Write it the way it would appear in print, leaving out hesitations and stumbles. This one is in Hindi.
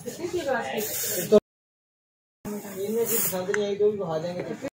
इनमें पसंद नहीं आई तो भी खा देंगे।